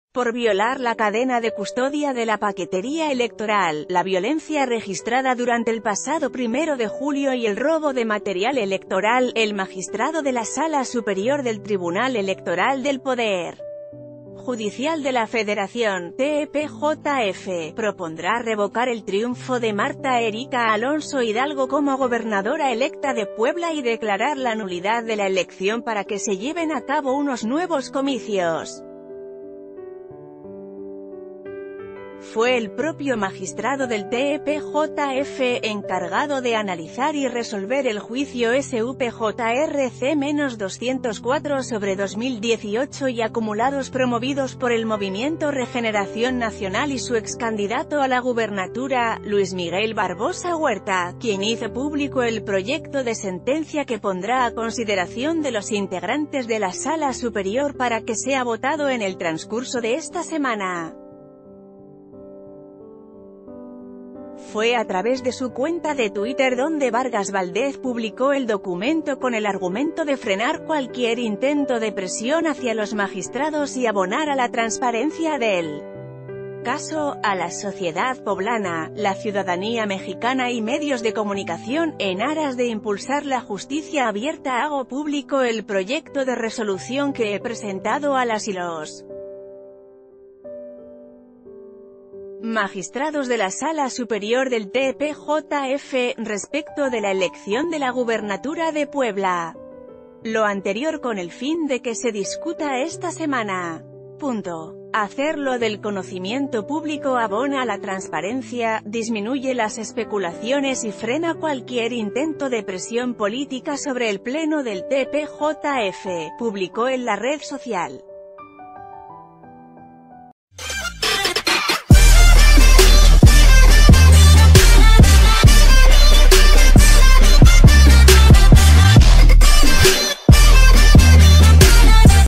por violar la cadena de custodia de la paquetería electoral, la violencia registrada durante el pasado 1 de julio y el robo de material electoral. El magistrado de la Sala Superior del Tribunal Electoral del Poder Judicial de la Federación, TEPJF, propondrá revocar el triunfo de Marta Erika Alonso Hidalgo como gobernadora electa de Puebla y declarar la nulidad de la elección para que se lleven a cabo unos nuevos comicios. Fue el propio magistrado del TEPJF encargado de analizar y resolver el juicio SUPJRC-204/2018 y acumulados promovidos por el Movimiento Regeneración Nacional y su excandidato a la gubernatura, Luis Miguel Barbosa Huerta, quien hizo público el proyecto de sentencia que pondrá a consideración de los integrantes de la Sala Superior para que sea votado en el transcurso de esta semana. Fue a través de su cuenta de Twitter donde Vargas Valdez publicó el documento con el argumento de frenar cualquier intento de presión hacia los magistrados y abonar a la transparencia del caso, a la sociedad poblana, la ciudadanía mexicana y medios de comunicación. En aras de impulsar la justicia abierta, hago público el proyecto de resolución que he presentado a las y los magistrados de la Sala Superior del TEPJF, respecto de la elección de la gubernatura de Puebla. Lo anterior con el fin de que se discuta esta semana. Hacerlo del conocimiento público abona a la transparencia, disminuye las especulaciones y frena cualquier intento de presión política sobre el pleno del TEPJF, publicó en la red social.